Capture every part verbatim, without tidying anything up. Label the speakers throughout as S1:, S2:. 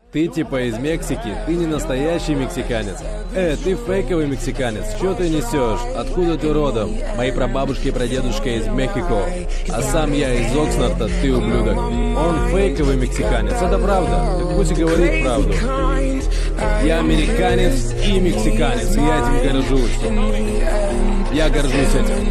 S1: Ты типа из Мексики, ты не настоящий мексиканец. Э, ты фейковый мексиканец, что ты несешь? Откуда ты родом? Мои прабабушки и прадедушка из Мехико, а сам я из Окснарда, ты ублюдок. Он фейковый мексиканец, это правда, так пусть и говорит правду. Я американец и мексиканец, и я этим горжусь. Я горжусь этим.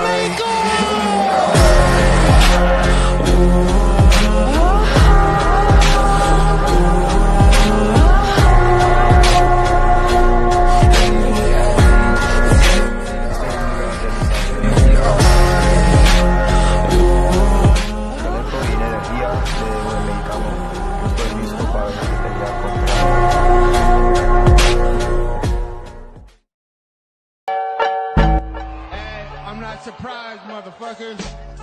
S2: I'm not surprised, motherfuckers.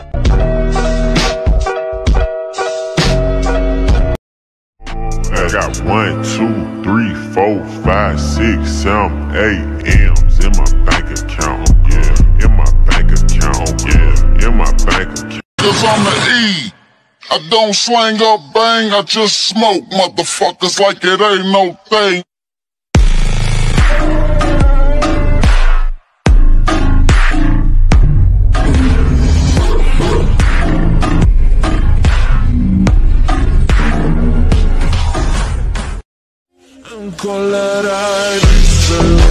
S3: I got one, two, three, four, five, six, seven, eight M's in my bank account. Yeah, in my bank account. Yeah, in my bank account.
S4: Cause I'm the E. I don't slang or bang, I just smoke motherfuckers like it ain't no thing.
S3: Con la raíz